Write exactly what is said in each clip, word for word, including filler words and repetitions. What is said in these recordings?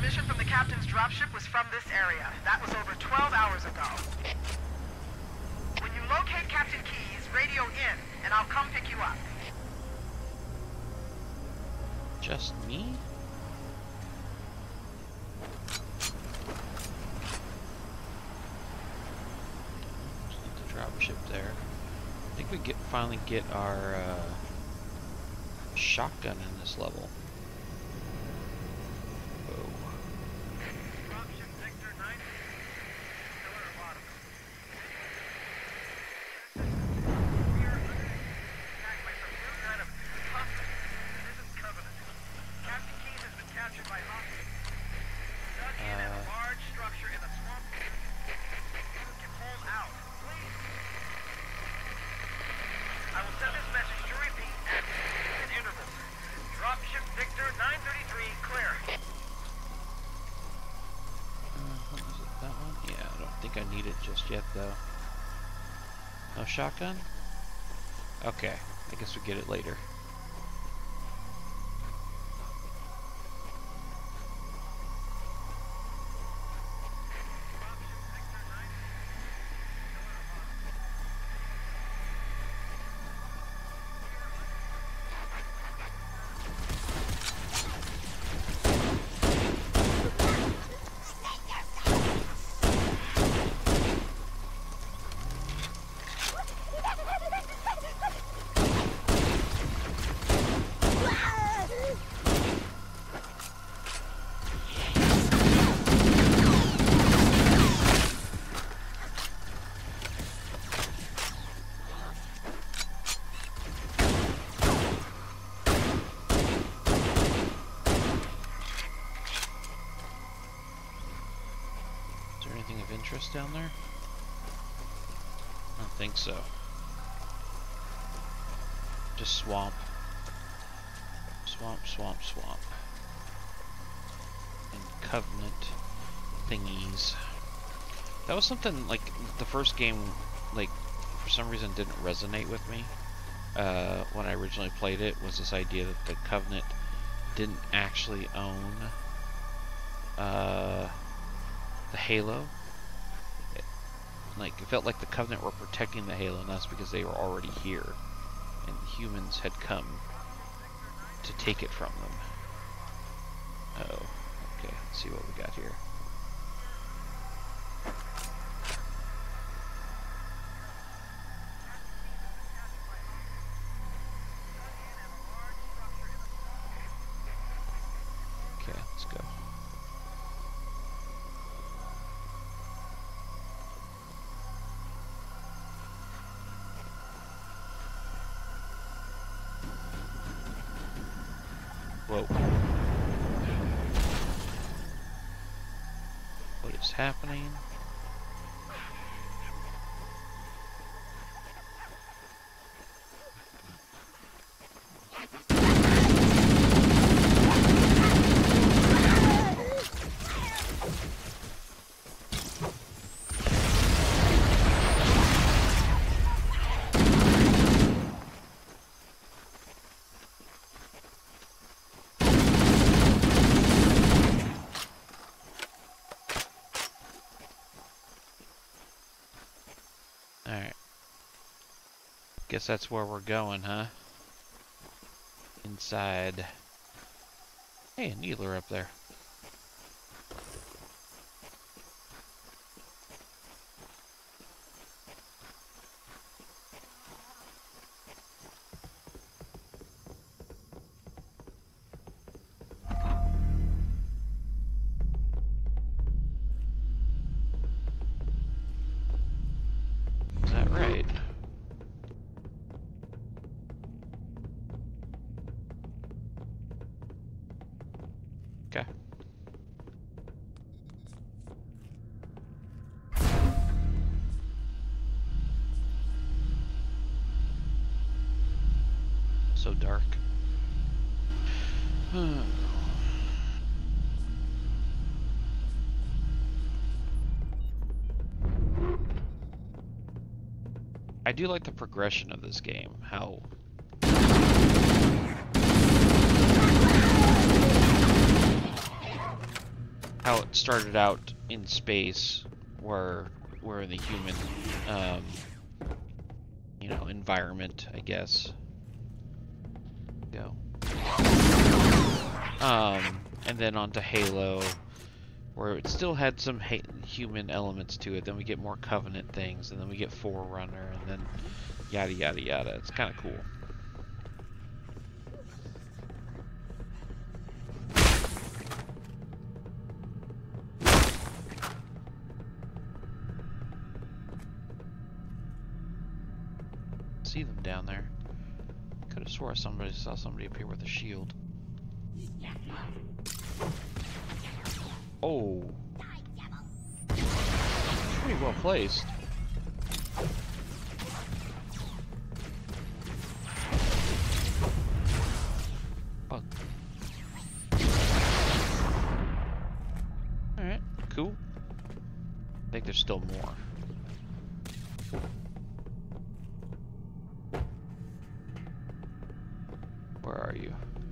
transmission from the captain's dropship was from this area. That was over twelve hours ago. When you locate Captain Keyes, radio in, and I'll come pick you up. Just me? Just need the dropship there. I think we get finally get our uh, shotgun in this level. Yet though. No shotgun? Okay, I guess we get it later. Interest down there? I don't think so. Just swamp. Swamp, swamp, swamp. And Covenant thingies. That was something, like, the first game, like, for some reason didn't resonate with me. Uh, when I originally played it, was this idea that the Covenant didn't actually own uh, the Halo. Like, it felt like the Covenant were protecting the Halo, and that's because they were already here, and humans had come to take it from them. Uh oh, okay, let's see what we got here. Okay, let's go. Whoa. What is happening? Guess that's where we're going, huh? Inside. Hey, a needler up there. Is that right? Okay. So dark. I do like the progression of this game, how how it started out in space, where we're in the human, um, you know, environment, I guess. Go. Um, and then onto Halo, where it still had some ha human elements to it. Then we get more Covenant things, and then we get Forerunner, and then yada yada yada. It's kind of cool. See them down there. Could have swore somebody saw somebody up here with a shield. Oh, pretty well placed. Oh. All right, cool. I think there's still more. Where are you?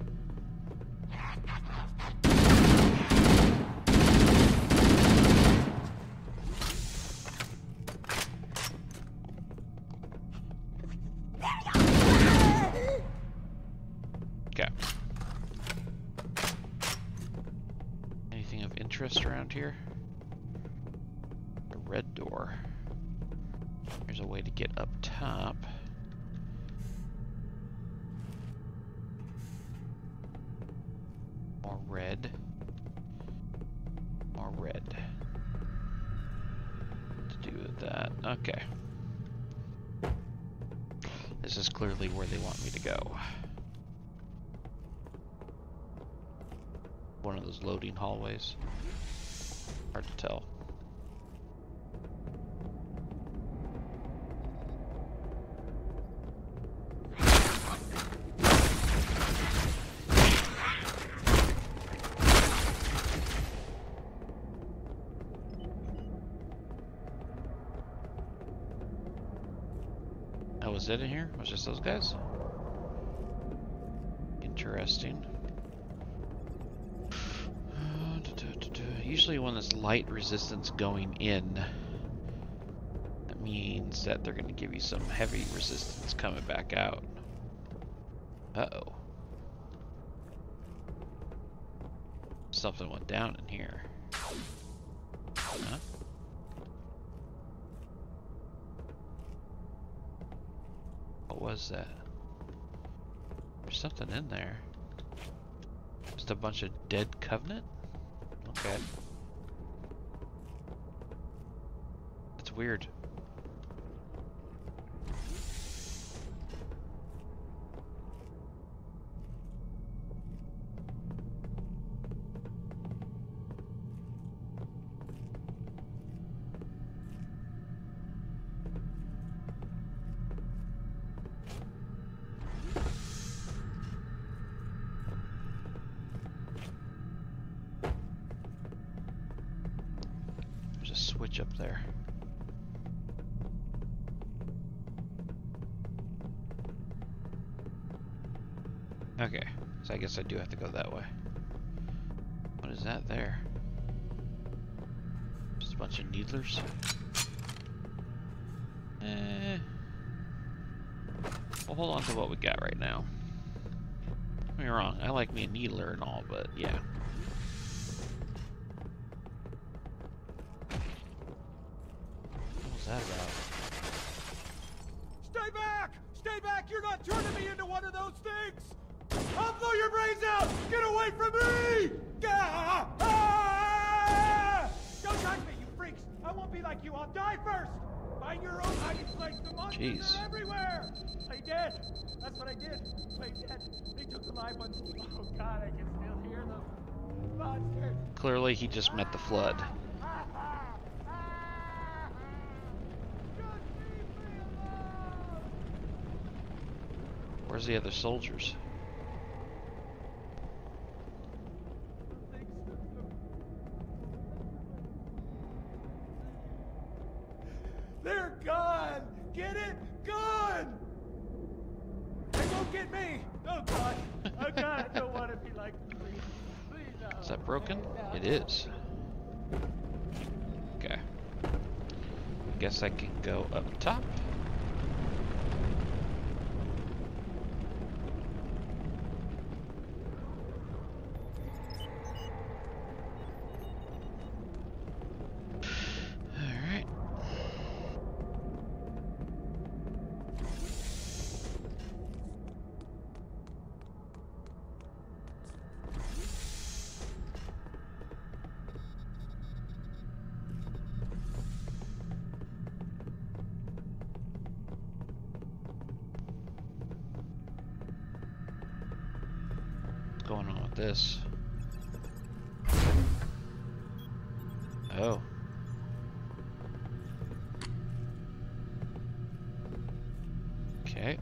Okay. Anything of interest around here? A red door. There's a way to get up top. More red. More red. What to do with that? Okay. This is clearly where they want me to go. One of those loading hallways. Hard to tell. Oh, was it in here? Was it just those guys? Interesting. Usually when there's light resistance going in, that means that they're going to give you some heavy resistance coming back out. Uh-oh. Something went down in here. Huh? What was that? There's something in there. Just a bunch of dead Covenant? Okay. That's weird. Switch up there. Okay, so I guess I do have to go that way. What is that there? Just a bunch of needlers? Eh. We'll hold on to what we got right now. Don't get me wrong, I like me a needler and all, but yeah. That about? Stay back! Stay back! You're not turning me into one of those things! I'll blow your brains out! Get away from me! Ah! Ah! Don't touch me, you freaks! I won't be like you. I'll die first! Find your own hiding place. The monsters Jeez. are everywhere! Play dead! That's what I did. Play dead. They took the live ones. Oh god, I can still hear them. Monsters. Clearly he just met the flood. Where's the other soldiers? They're gone! Get it? Gone! They won't get me! Oh god! Oh god, I don't want to be like them. Please, please no. Is that broken? No. It is. Okay. Guess I can go up top. Alright. What's going on with this? Oh. Okay.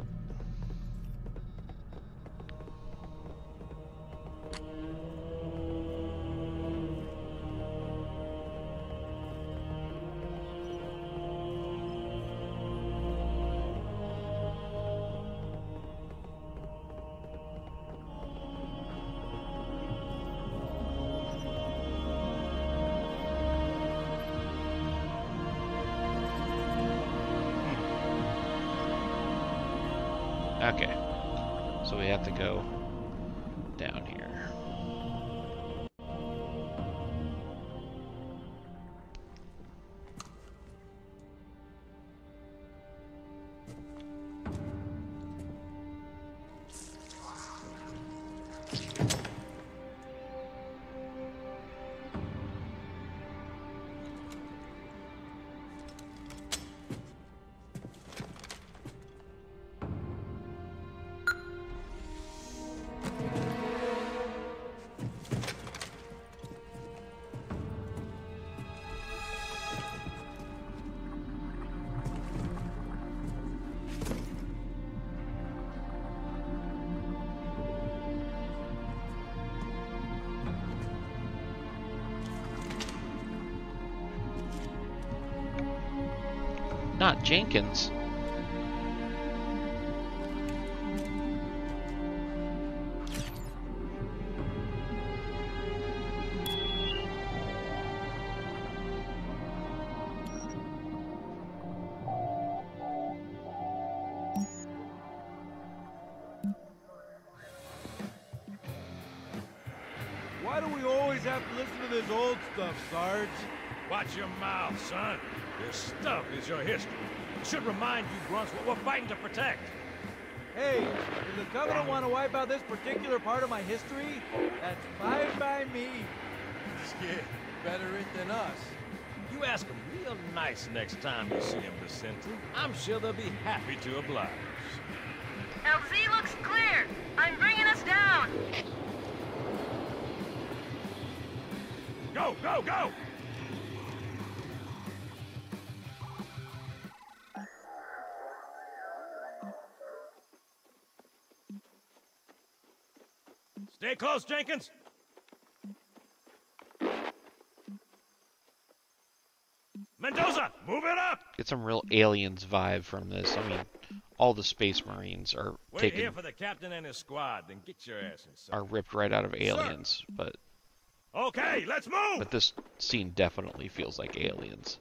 Okay, so we have to go down here. Not Jenkins. Why do we always have to listen to this old stuff, Sarge? Watch your mouth, son. This stuff is your history. It should remind you grunts what we're fighting to protect. Hey, if the Covenant want to wipe out this particular part of my history, that's fine by me. Yeah, better it than us. You ask them real nice next time you see them, Vicente. I'm sure they'll be happy to oblige. L Z looks clear. I'm bringing us down. Go, go, go! Stay close, Jenkins. Mendoza, move it up! Get some real Aliens vibe from this. I mean, all the Space Marines are Wait taken, here for the captain and his squad, then get your ass inside. are ripped right out of Aliens, but Okay, let's move! but this scene definitely feels like Aliens.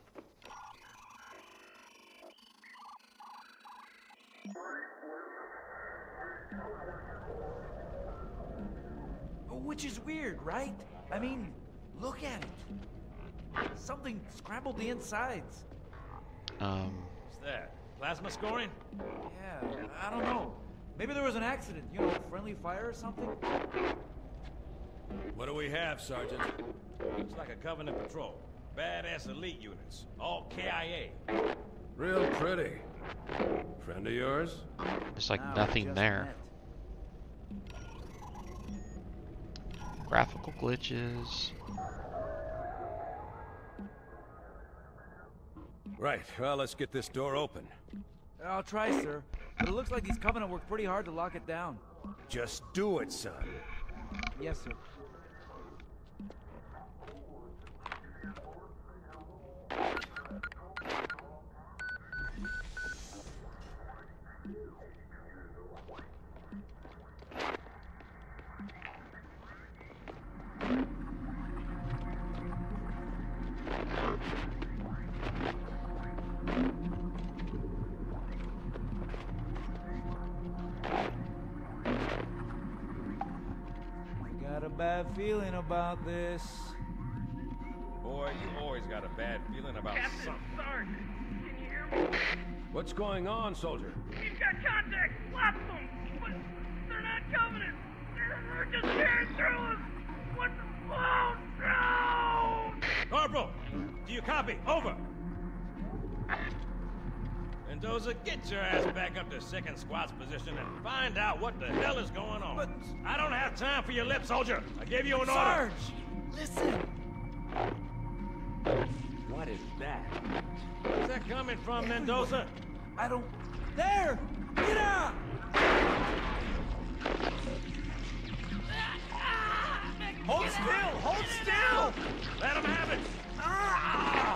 Which is weird, right? I mean, look at it. Something scrambled the insides. Um, What's that? Plasma scoring? Yeah, I don't know. Maybe there was an accident, you know, friendly fire or something? What do we have, Sergeant? Looks like a Covenant patrol. Badass elite units. All K I A. Real pretty. Friend of yours? there's like Now we nothing just there. met. Graphical glitches. Right, well, let's get this door open. I'll try, sir. But it looks like these Covenant worked pretty hard to lock it down. Just do it, son. Yes, sir. Got a bad feeling about this. Boy, you always got a bad feeling about Captain, something. Sarge, can you hear me? What's going on, soldier? We've got contact. Lots of them. But they're not Covenant. They're, they're just tearing through us. What the... Oh, no! Corporal, do you copy? Over. Mendoza, get your ass back up to second squad's position and find out what the hell is going on. But- I don't have time for your lip, soldier. I gave you an order. Sarge! Listen! What is that? Where's that coming from, Mendoza? I don't... There! Get out! Hold still! Hold still! Let him have it. Ah!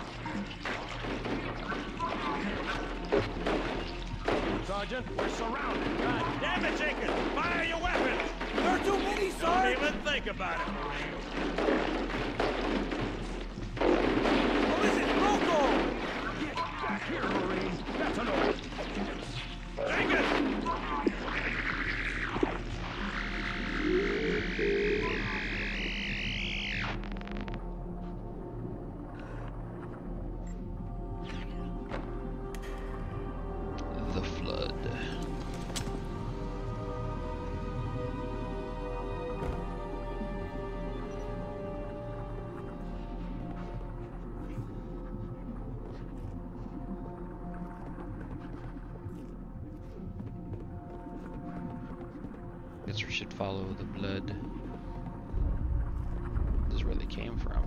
Sergeant, we're surrounded. God damn it, Jenkins! Fire your weapons! There are too many, Don't Sarge! even think about it, Marine. What is it? Rocco! Get back here, Marine! That's an order! Jenkins! The flood. Guess we should follow the blood. This is where they came from.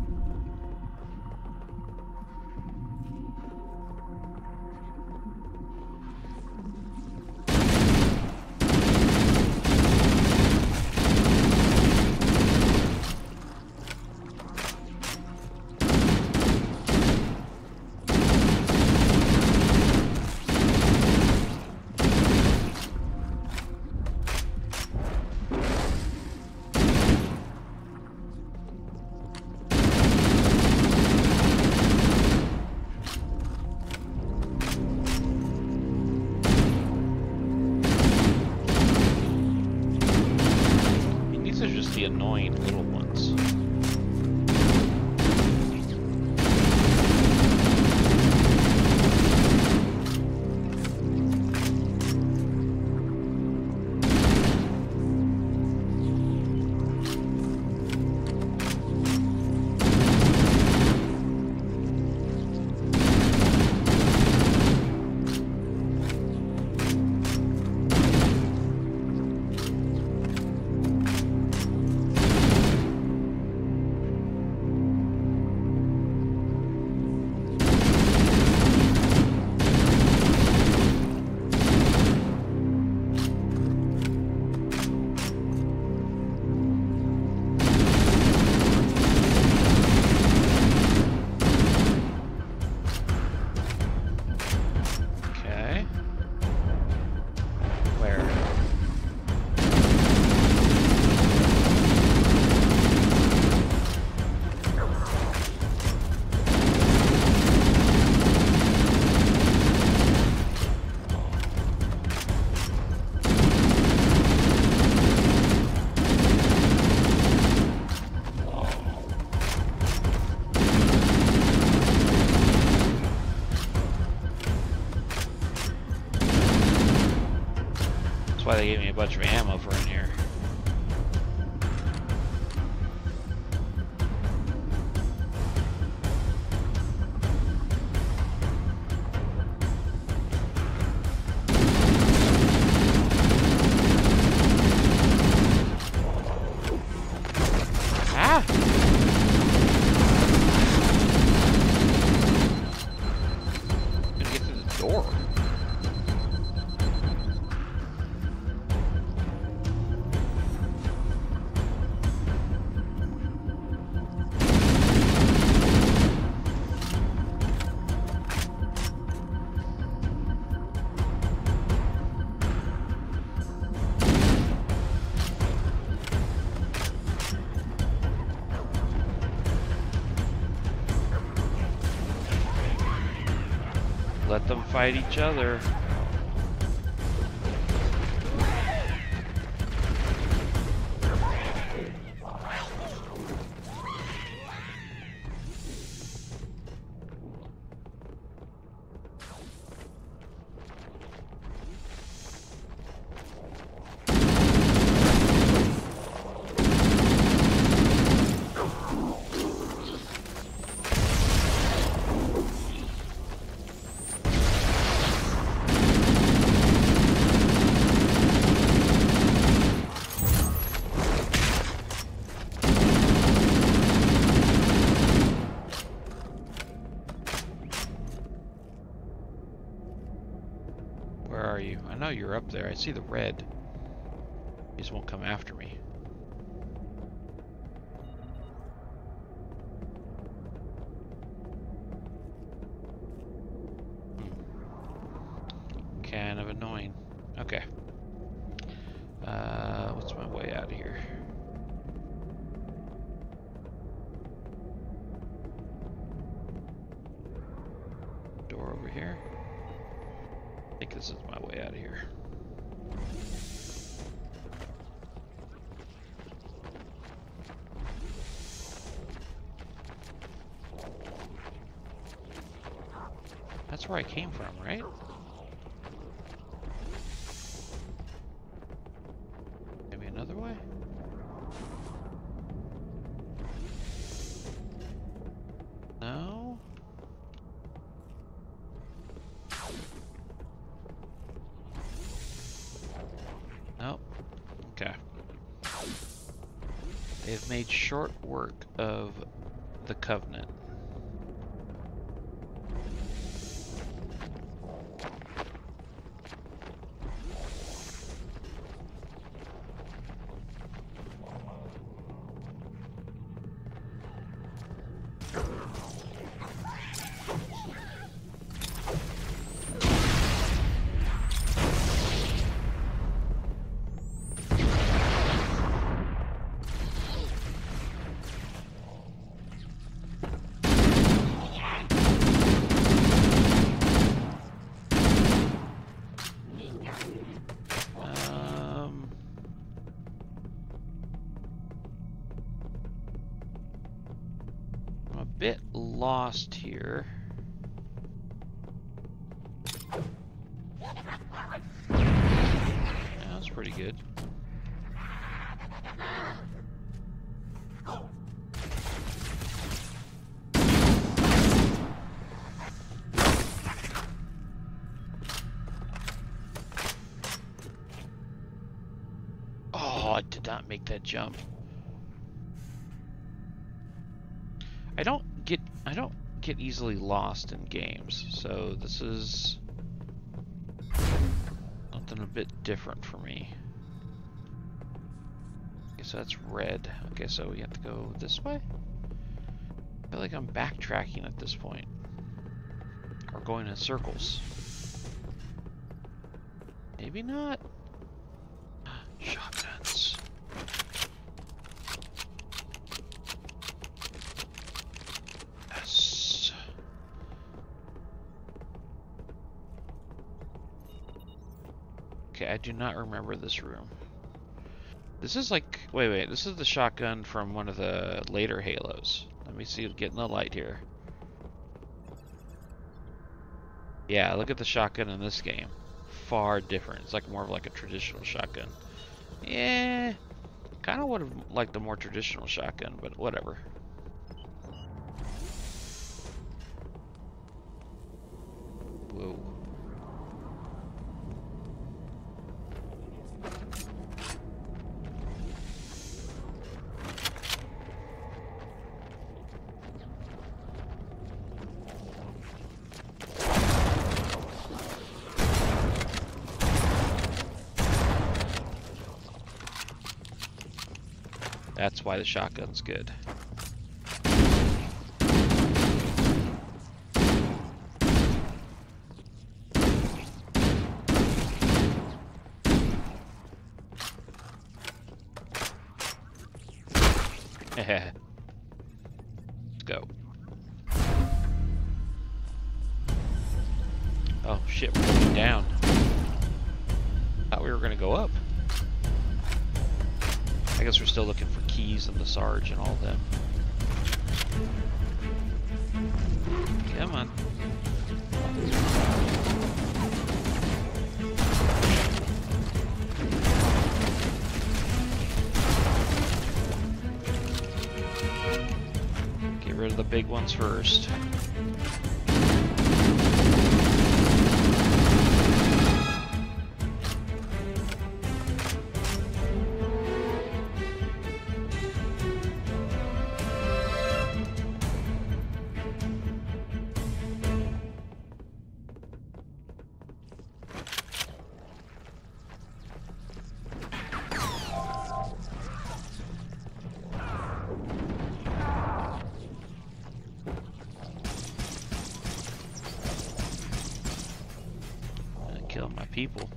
These are just the annoying little ones. Okay. Where? That's why they gave me a bunch of ammo for in here. Ah! Gonna get through the door. Let them fight each other. know you're up there. I see the red. You just won't come after me. Hmm. Kind of annoying. Okay. Uh, what's my way out of here? Door over here. I think this is my way out of here. That's where I came from, right? Maybe another way? No? Nope. Okay. They've made short work of the Covenant. Bit lost here. Yeah, that's pretty good. Oh, I did not make that jump. I don't get I don't get easily lost in games, so this is something a bit different for me. Okay, so that's red. Okay, so we have to go this way? I feel like I'm backtracking at this point. Or going in circles. Maybe not. Shotguns. Okay, I do not remember this room. This is like, wait, wait, this is the shotgun from one of the later Halos. Let me see, get in the light here. Yeah, look at the shotgun in this game. Far different. It's like more of like a traditional shotgun. Yeah, kind of would have liked the more traditional shotgun, but whatever. Whoa. That's why the shotgun's good. Let's go. Oh shit, we're going down. Thought we were gonna go up. I guess we're still looking for keys and the Sarge and all of them. Come on. Get rid of the big ones first. people.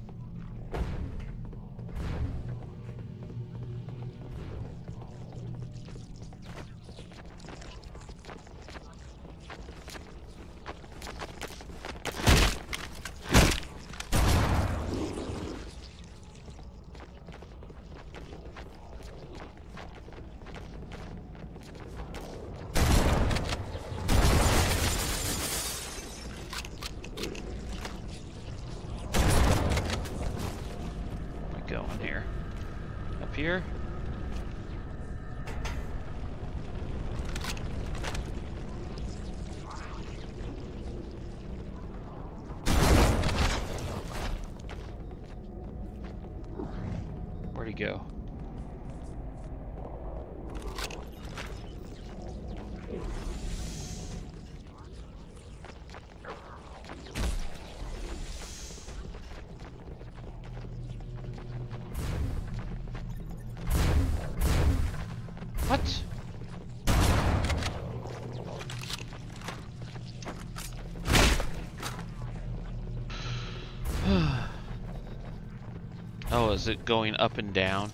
Going here. Up here. Where'd he go? What? Oh, is it going up and down?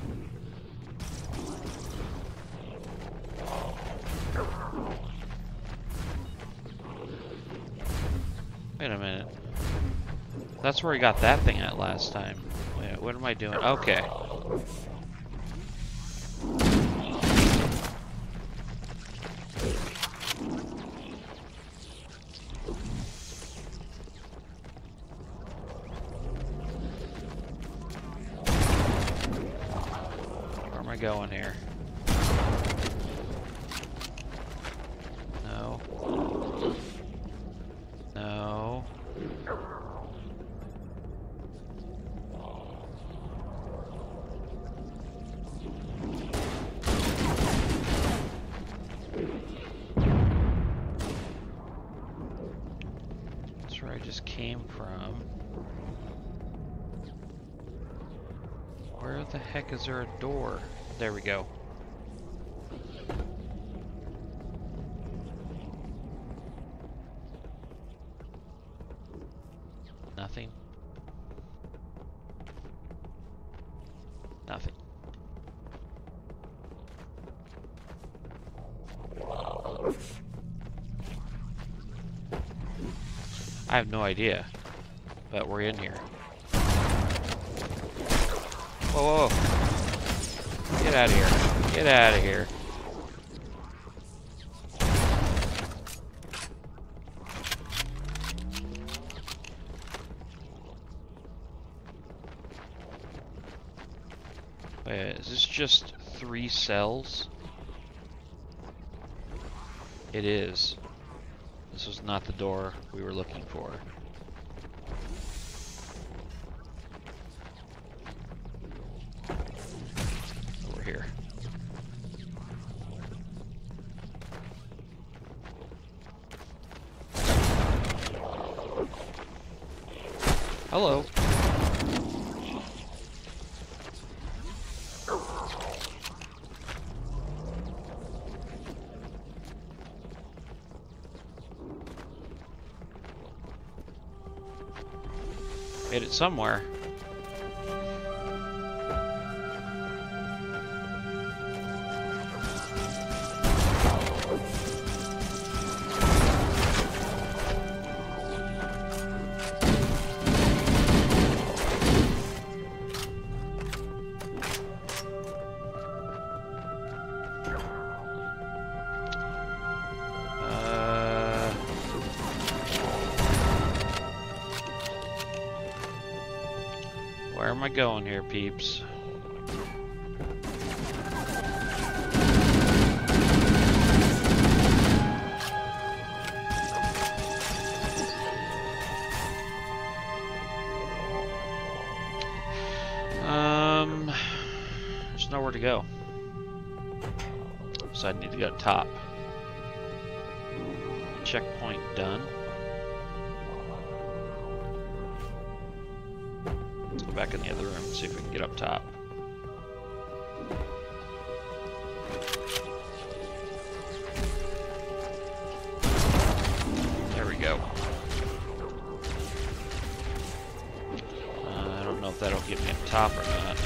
Wait a minute. That's where we got that thing at last time. Wait, what am I doing? Okay. Going here. No. No. That's where I just came from. Where the heck is there a door? There we go. Nothing. Nothing. I have no idea, but we're in here. Whoa, whoa, whoa. Get out of here. Get out of here. Wait, is this just three cells? It is. This was not the door we were looking for. Over here. Hello. Made it somewhere. Where am I going here, peeps? Um, there's nowhere to go. So I need to go top. Checkpoint done. Back in the other room, see if we can get up top. There we go. top or not.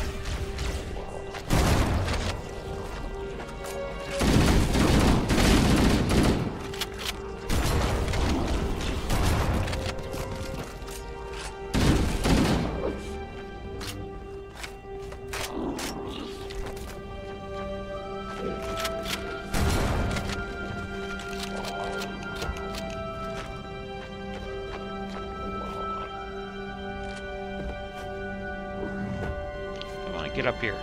Get up here.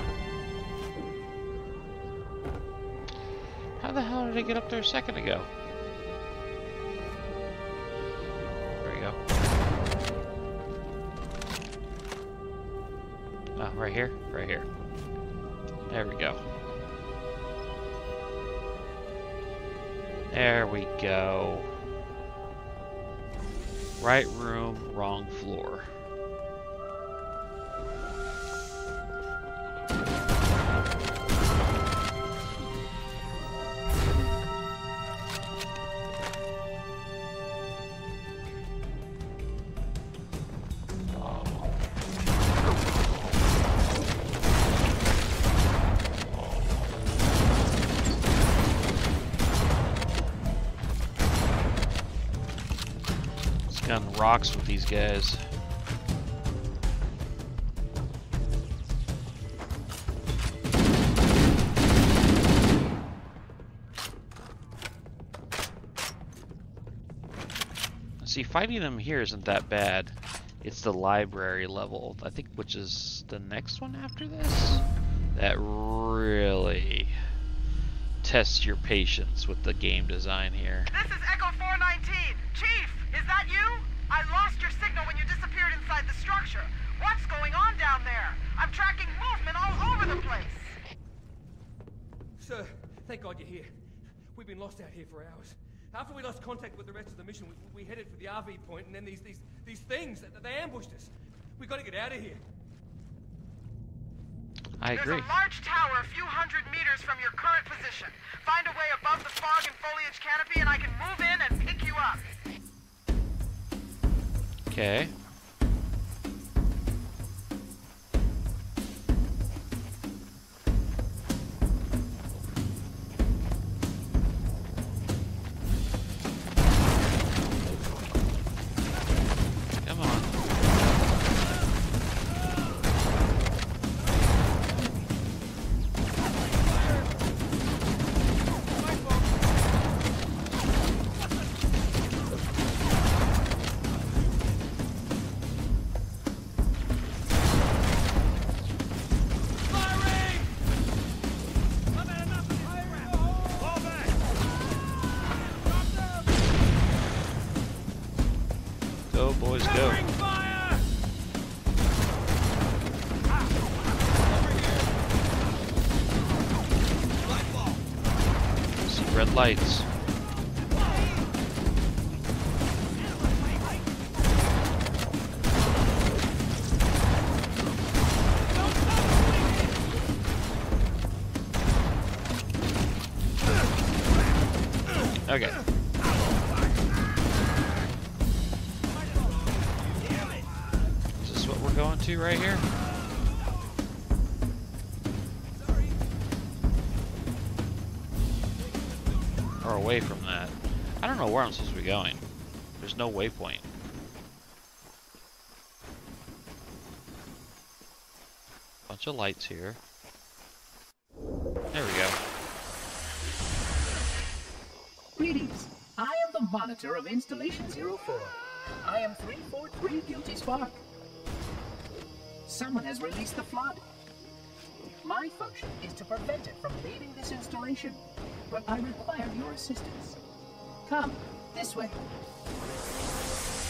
How the hell did I get up there a second ago? There we go. Oh, right here? Right here. There we go. There we go. Right room, wrong floor. Gun rocks with these guys. See, fighting them here isn't that bad. It's the library level, I think, which is the next one after this, that really tests your patience with the game design here. This is Echo four nineteen. Chief, is that you? I lost your signal when you disappeared inside the structure. What's going on down there? I'm tracking movement all over the place. Sir, thank God you're here. We've been lost out here for hours. After we lost contact with the rest of the mission, we, we headed for the R V point, and then these these these things, they ambushed us. We got to get out of here. I agree. There's a large tower a few hundred meters from your current position. Find a way above the fog and foliage canopy, and I can move in and pick you up. Okay. Come on. Go, boys, go. See red lights. Okay. Is this what we're going to right here? Or away from that? I don't know where I'm supposed to be going. There's no waypoint. Bunch of lights here. There we go. Greetings. I am the monitor of Installation zero four. I am three four three Guilty Spark. Someone has released the flood. My function is to prevent it from leaving this installation, but I require your assistance. Come, this way.